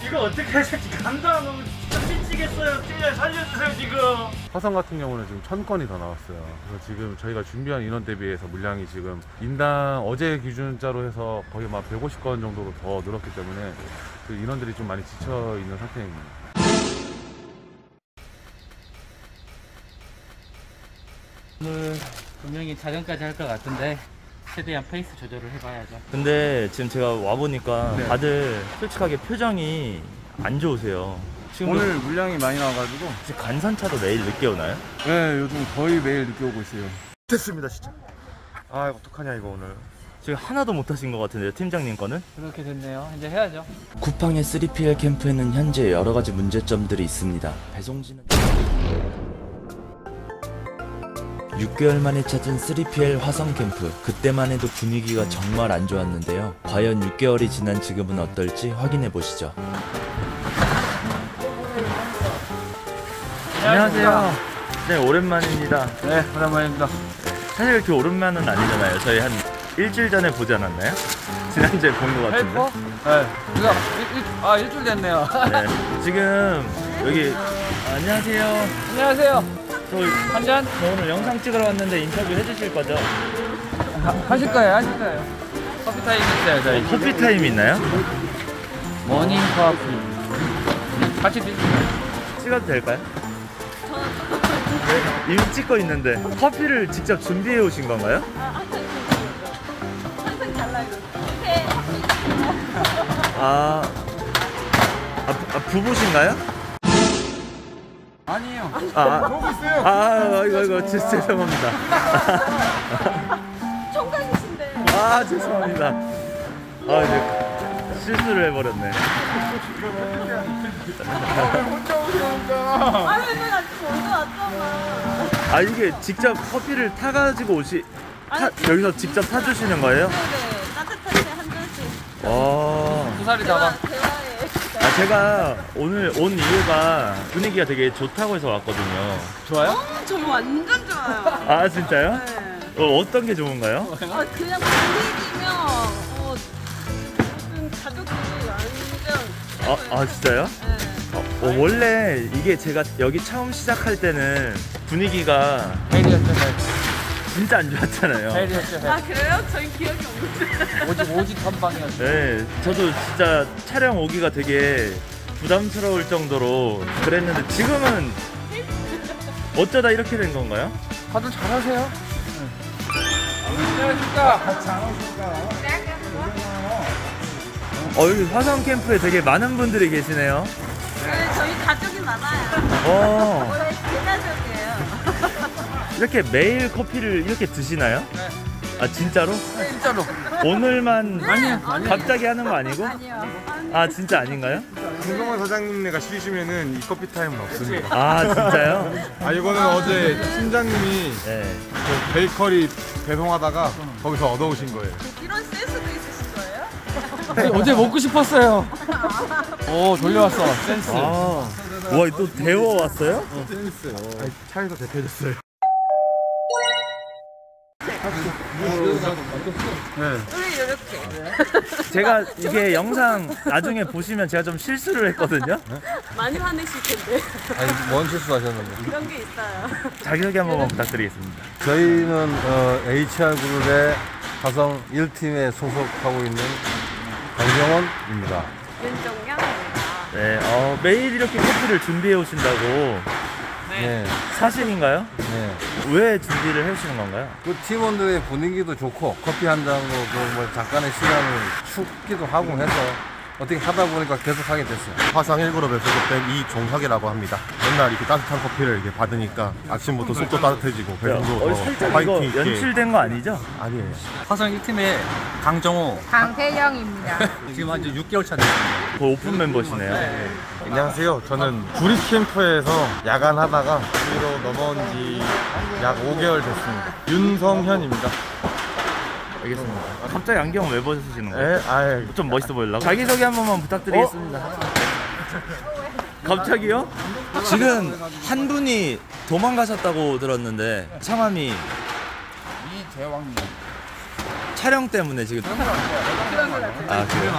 지금 어떻게 해야 될지 감도 안 오고 진짜 미치겠어요. 제발 살려주세요 지금. 화성 같은 경우는 지금 1000건이 더 나왔어요. 그래서 지금 저희가 준비한 인원 대비해서 물량이 지금 인당 어제 기준자로 해서 거의 막 150건 정도로 더 늘었기 때문에 그 인원들이 좀 많이 지쳐 있는 상태입니다. 오늘 분명히 자전까지 할 것 같은데 최대한 페이스 조절을 해봐야죠. 근데 지금 제가 와보니까 네. 다들 솔직하게 표정이 안 좋으세요. 지금 오늘 물량이 많이 나와가지고 혹시 간선차도 매일 늦게 오나요? 네, 요즘 거의 매일 늦게 오고 있어요. 됐습니다 진짜. 아 어떡하냐 이거 오늘. 지금 하나도 못 하신 것 같은데요, 팀장님 거는? 그렇게 됐네요. 이제 해야죠. 쿠팡의 3PL 캠프에는 현재 여러가지 문제점들이 있습니다. 배송지는 6개월 만에 찾은 3PL 화성 캠프. 그때만 해도 분위기가 정말 안 좋았는데요. 과연 6개월이 지난 지금은 어떨지 확인해 보시죠. 안녕하세요. 네, 오랜만입니다. 네, 오랜만입니다. 사실 그렇게 오랜만은 아니잖아요. 저희 한 일주일 전에 보지 않았나요? 지난주에 본 것 같은데. 헬퍼? 네. 일주일 됐네요. 네. 지금 여기 안녕하세요. 안녕하세요. 저 한잔 오늘 영상 찍으러 왔는데 인터뷰 해주실 거죠? 하실 거예요? 커피 타임 있어요, 저희. 커피 타임 있나요? 모닝 커피. 같이 드실까요? 찍어도 될까요? 네, 이미 찍고 있는데 커피를 직접 준비해 오신 건가요? 항상 달라요. 부부신가요? 아니에요. 이거 죄송합니다. 총각이신데. 죄송합니다. 이제 실수를 해버렸네. 아니 근데 나 지금 먼저 왔잖아. 이게 직접 커피를 타가지고 여기서 직접 타주시는 거예요? 네네. 따뜻한 데 한 잔씩. 와. 두 살이 잡아. 대화에. 제가 오늘 온 이유가 분위기가 되게 좋다고 해서 왔거든요. 좋아요? 저 완전 좋아요. 진짜요? 네. 어떤 게 좋은가요? 그냥 분위기면 무슨 가족들이 완전. 진짜요? 네. 원래 이게 제가 여기 처음 시작할 때는 분위기가 헬이었죠, 진짜 안 좋았잖아요. 헬이었죠, 헬. 아 그래요? 저희 기억이 없는데. 오직 선방이었죠. 네, 저도 진짜 촬영 오기가 되게 부담스러울 정도로 그랬는데 지금은 어쩌다 이렇게 된 건가요? 다들 잘하세요. 안녕하십니까. 여기 화성 캠프에 되게 많은 분들이 계시네요. 네, 저희 가족이 많아요. 원래 대가족이에요. 이렇게 매일 커피를 이렇게 드시나요? 네. 진짜로? 진짜로. 오늘만 아니요. 갑자기 하는 거 아니고? 아니요. 진짜 아닌가요? 김성원 사장님네가 쉬시면은 이 커피 타임은 없습니다. 진짜요? 이거는 어제 팀장님이 네. 그 베이커리 배송하다가 거기서 얻어오신 거예요. 이런 센스도 있으신 거예요? 어제 먹고 싶었어요. 오, 돌려왔어. 센스. 와, 또 데워 왔어요? 차에서 대표졌어요. 우리 이렇게. 제가 이게 영상 나중에 보시면 제가 좀 실수를 했거든요. 많이 화내실 텐데. 뭔 실수하셨는데? 그런 게 있어요. 자기소개 한 번만 부탁드리겠습니다. 저희는 HR그룹의 화성 1팀에 소속하고 있는 강정원입니다. 윤종경입니다. 네, 매일 이렇게 커피를 준비해 오신다고. 네. 사실인가요? 네. 왜 준비를 해 오시는 건가요? 그 팀원들의 분위기도 좋고 커피 한 잔으로 뭐 잠깐의 시간을 춥기도 하고 해서 어떻게 하다 보니까 계속 하게 됐어요. 화상 1그룹에 소속된 이종석이라고 합니다. 맨날 이렇게 따뜻한 커피를 이렇게 받으니까 아침부터 속도 따뜻해지고 배송도 살짝 파이팅 이거 있게. 연출된 거 아니죠? 아니에요. 화성 1팀의 강정호. 강태영입니다. 지금 한 6개월 차 됐어요. 그 오픈 멤버시네요. 안녕하세요. 저는 구릿 캠프에서 야간하다가 여기로 넘어온 지 약 5개월 됐습니다. 윤성현입니다. 알겠습니다. 갑자기 안경을 왜 벗으시는 거예요? 네, 좀 멋있어 보이려고? 자기소개 한 번만 부탁드리겠습니다. 갑자기요? 지금 한 분이 도망가셨다고 들었는데 성함이 이재왕님. 촬영 때문에 지금. 아, 그래요?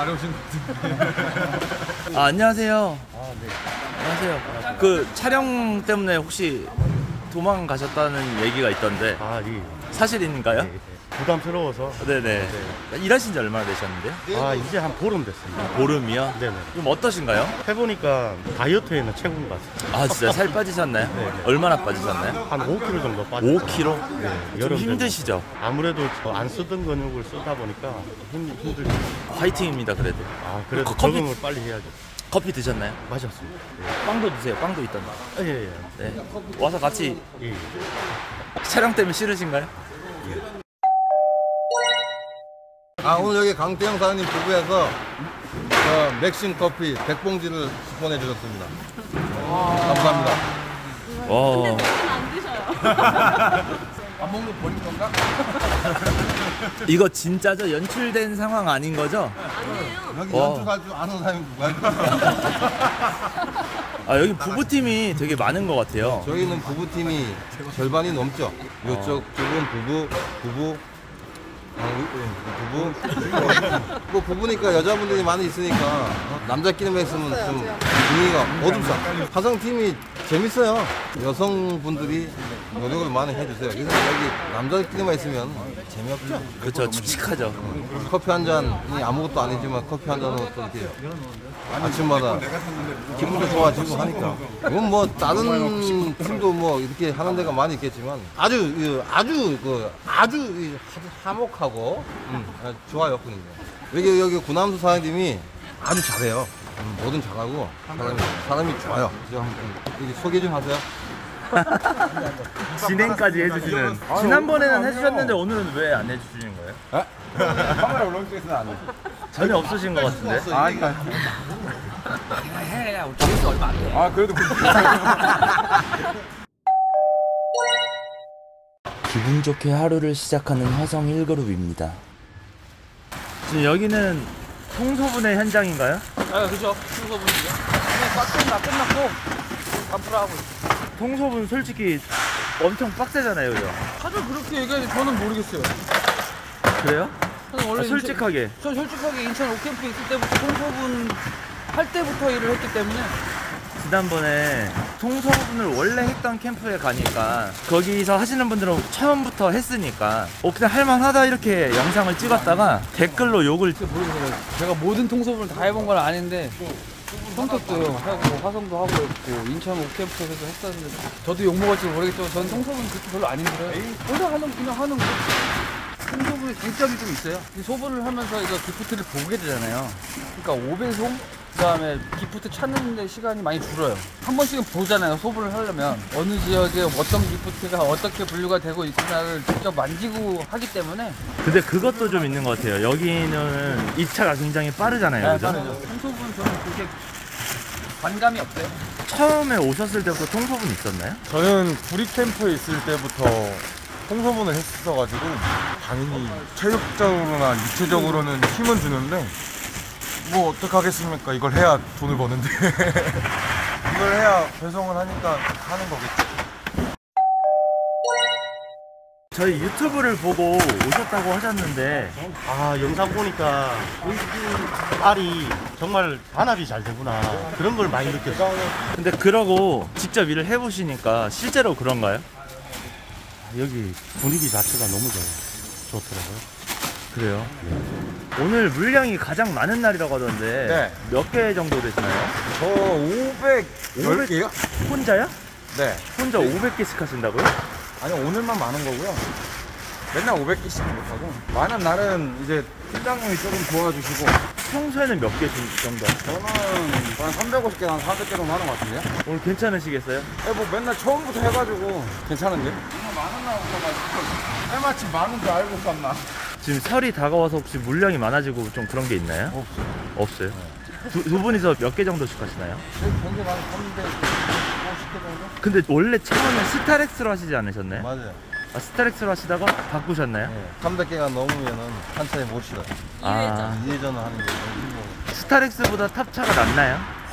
아, 안녕하세요. 안녕하세요. 그 촬영 때문에 혹시 도망가셨다는 얘기가 있던데 아, 사실인가요? 부담스러워서. 네네. 일하신 지 얼마나 되셨는데요? 아, 이제 한 보름 됐습니다. 보름이요? 네네. 좀 어떠신가요? 해보니까 다이어트에는 최고인 것 같습니다. 아, 진짜 살 빠지셨나요? 얼마나 빠지셨나요? 한 5kg 정도 빠졌어요. 5kg? 네, 좀 여름 힘드시죠? 아무래도 안 쓰던 근육을 쓰다 보니까 힘들죠. 화이팅입니다, 그래도. 아, 그래도 커피- 적응을 빨리 해야죠. 커피 드셨나요? 마셨습니다. 빵도 드세요. 빵도 있던데. 예, 예. 네. 와서 같이 예. 촬영 때문에 싫으신가요? 아, 오늘 여기 강태영 사장님 부부에서 맥심 커피 100봉지를 스폰해 주셨습니다. 감사합니다. 와. 근데 안 드셔요. 안 먹는 거 버린 건가? 이거 진짜죠? 연출된 상황 아닌 거죠? 아니에요. 여기 와. 연출할 줄 아는 사람이 누구야? 아, 여기 부부팀이 되게 많은 것 같아요. 저희는 부부팀이 절반이 넘죠. 이쪽 쪽은 부부, 뭐 부부니까 여자분들이 많이 있으니까 남자끼리만 있으면 좀 분위기가 어둡죠. 화성팀이 재밌어요. 여성분들이 노력을 많이 해주세요. 그래서 여기 남자끼리만 있으면 재미없죠. 그렇죠. 칙칙하죠. 커피 한 잔이 아무것도 아니지만 커피 한 잔으로 또 이렇게 아침마다 기분도 좋아지고 하니까. 이건 뭐 다른 팀도 뭐 이렇게 하는 데가 많이 있겠지만 아주 화목하고 좋아요 분위기. 여기 구남수 사장님이 아주 잘해요. 뭐든 잘하고 사람이 좋아요. 여기 소개 좀 하세요. 진행까지 해주시는. 지난번에는 해주셨는데 오늘은 왜 안 해주시는 거예요? 카메라 울렁증에서는 안 돼. 전혀 없으신 것 같은데. 기분 좋게 하루를 시작하는 화성 1그룹입니다. 지금 여기는 통소분의 현장인가요? 아, 그죠. 순서분이죠. 그냥 빡센 다 끝났고 앞으로 하고 있어요. 통소분 솔직히 엄청 빡세잖아요, 그죠? 다들 그렇게 얘기하지 저는 모르겠어요. 그래요? 저는 원래 솔직하게. 저 솔직하게 인천 오캠프 있을 때부터 통소분 할 때부터 일을 했기 때문에 지난번에 통소분을 원래 했던 캠프에 가니까 거기서 하시는 분들은 처음부터 했으니까 그냥 할만하다 이렇게 영상을 찍었다가 댓글로 욕을 모르겠어요. 제가 모든 통소분을 다 해본 건 아닌데 성택도 하고 화성도 하고 있고 인천 오캠프에서도 했었는데 저도 욕 먹을지 모르겠지만 저는 통소분 그렇게 별로 안 힘들어요. 그냥 하는 거. 통소분의 장점이 좀 있어요. 이 소분을 하면서 이거 기프트를 보게 되잖아요. 그러니까 5배송 그다음에 기프트 찾는데 시간이 많이 줄어요. 한 번씩은 보잖아요. 소분을 하려면 어느 지역에 어떤 기프트가 어떻게 분류가 되고 있구나를 직접 만지고 하기 때문에 근데 그것도 좀 있는 것 같아요. 여기는 2차가 굉장히 빠르잖아요, 그죠? 빠르죠. 통소분은 저는 그렇게 관감이 없어요. 처음에 오셨을 때부터 통소분 있었나요? 저는 구리캠프에 있을 때부터 통소분을 했어가지고 당연히 체력적으로나 육체적으로는 힘은 주는데 뭐 어떡하겠습니까? 이걸 해야 돈을 버는데 이걸 해야 배송을 하니까 하는 거겠죠. 저희 유튜브를 보고 오셨다고 하셨는데 아, 영상 보니까 알이 정말 반합이 잘 되구나. 그런 걸 많이 느꼈어요. 근데 그러고 직접 일을 해보시니까 실제로 그런가요? 여기 분위기 자체가 너무 좋더라고요. 그래요? 오늘 물량이 가장 많은 날이라고 하던데 네. 몇 개 정도 되시나요? 저 510개요? 혼자요? 네. 혼자 500개씩 하신다고요? 아니 오늘만 많은 거고요. 맨날 500개씩 못하고 많은 날은 이제 팀장님이 조금 도와주시고 평소에는 몇 개 정도? 저는 한 350개, 한 400개 정도 하는 것 같은데요? 오늘 괜찮으시겠어요? 뭐 맨날 처음부터 해가지고 괜찮은데? 많은 날 없어가지고 해마침 많은 줄 알고 갔나? 지금 설이 다가와서 혹시 물량이 많아지고 좀 그런 게 있나요? 없어요. 없어요? 두 분이서 몇 개 정도씩 하시나요? 평균 한 350개 정도? 근데 원래 처음에 스타렉스로 하시지 않으셨나요? 맞아요. 아, 스타렉스로 하시다가 바꾸셨나요? 네. 300개가 넘으면은 한 차에 못 실어요. 아, 2회전을 하는 게 너무 힘들어요. 스타렉스보다 탑차가 낫나요?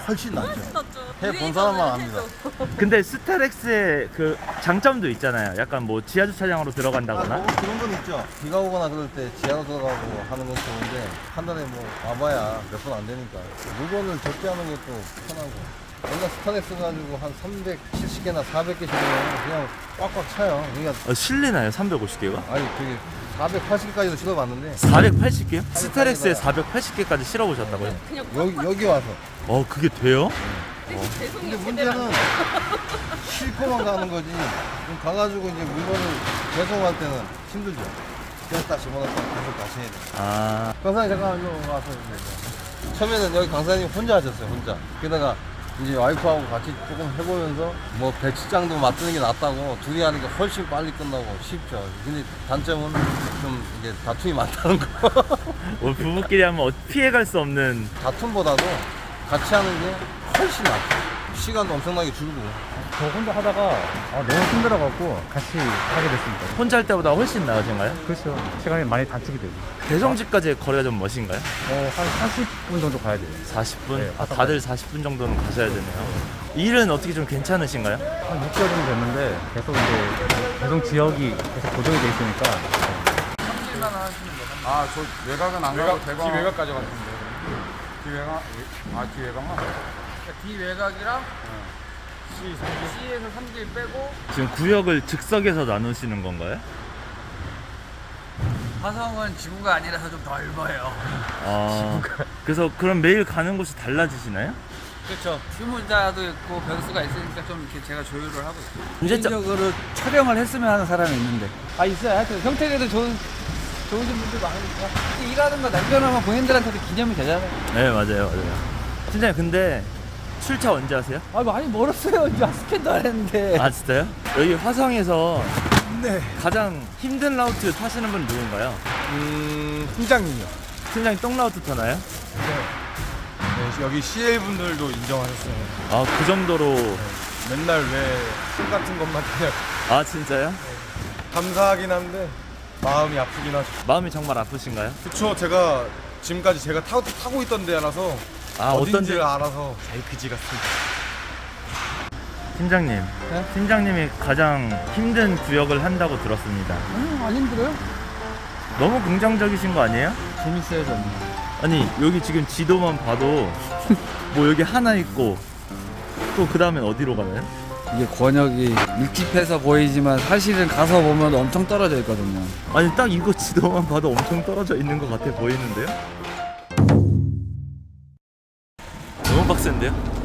훨씬 낫죠. 낫죠. 해본 사람만 압니다. 근데 스타렉스의 그 장점도 있잖아요. 약간 뭐 지하 주차장으로 들어간다거나. 그런 건 있죠. 비가 오거나 그럴 때 지하로 들어가고 하는 건 좋은데 한 달에 뭐 와봐야 몇 번 안 되니까 물건을 적재하는 것도 편하고. 옛날 스타렉스 가지고 한 370개나 400개씩 그냥 꽉꽉 차요. 그러니까 실리나요? 350개가? 아니 그게 480개까지도 실어봤는데 480개요? 스타렉스에 480개까지 실어보셨다고요? 그냥 여기 와서. 그게 돼요? 죄송해요. 근데 문제는 싣고만 가는 거지. 좀 가가지고 이제 물건을 배송할 때는 힘들죠. 그래서 딱 집어넣고 계속 다시 해야 돼. 아, 강사님 잠깐만 이리 와서. 처음에는 여기 강사님 혼자 하셨어요, 혼자. 게다가 이제 와이프하고 같이 조금 해보면서 뭐 배치장도 맞추는 게 낫다고 둘이 하니까 훨씬 빨리 끝나고 쉽죠. 근데 단점은 좀 이게 다툼이 많다는 거. 부부끼리 하면 피해갈 수 없는. 다툼보다도 같이 하는 게 훨씬 낫죠. 시간도 엄청나게 줄고. 저 혼자 하다가 너무 힘들어갖고 같이 하게 됐습니다. 혼자 할 때보다 훨씬 나으신가요? 그렇죠. 시간이 많이 단축이 되고. 대성지까지의 거리가 좀 멋인가요? 한 40분 정도 가야 돼요. 40분? 네, 다들 40분 정도는 가셔야 되네요. 일은 어떻게 좀 괜찮으신가요? 한 6개월 정도 됐는데 계속 이제 배송 지역이 계속 고정이 돼 있으니까. 아, 저 외곽은 안 가고 대광. 뒤외곽까지 갔는데. 뒤외곽? 뒤외곽만? 뒤외곽이랑 C에서 3길 빼고 지금 구역을 즉석에서 나누시는 건가요? 화성은 지구가 아니라서 좀 넓어요. 그래서 그럼 매일 가는 곳이 달라지시나요? 그렇죠. 휴무자도 있고 변수가 있으니까 좀 이렇게 제가 조율을 하고 있어요. 문제점- 개인적으로 촬영을 했으면 하는 사람이 있는데 있어요. 하여튼 형태에도 좋으신 분들 많으니까 일하는 거 남겨놓으면 본인들한테도 기념이 되잖아요. 네, 맞아요. 팀장님, 근데 출차 언제 하세요? 많이 멀었어요. 이제 스캔도 안 했는데. 아, 진짜요? 여기 화성에서 가장 힘든 라우트 타시는 분 누군가요? 팀장님이요. 팀장님 똥 라우트 타나요? 네, 여기 CL 분들도 인정하셨어요. 그 정도로. 맨날 왜 술 같은 것만 그냥 아, 진짜요? 감사하긴 한데 마음이 아프긴 하죠. 마음이 정말 아프신가요? 그쵸, 제가 지금까지 제가 타고 있던 데라서 어딘지를 알아서 제일 그지 같습니다. 팀장님, 팀장님이 가장 힘든 구역을 한다고 들었습니다. 안 힘들어요? 너무 긍정적이신 거 아니에요? 재밌어요, 저는. 아니, 여기 지금 지도만 봐도 뭐 여기 하나 있고 또 그 다음엔 어디로 가나요? 이게 권역이 밀집해서 보이지만 사실은 가서 보면 엄청 떨어져 있거든요. 아니, 딱 이거 지도만 봐도 엄청 떨어져 있는 것 같아 보이는데요? 너무 빡센데요?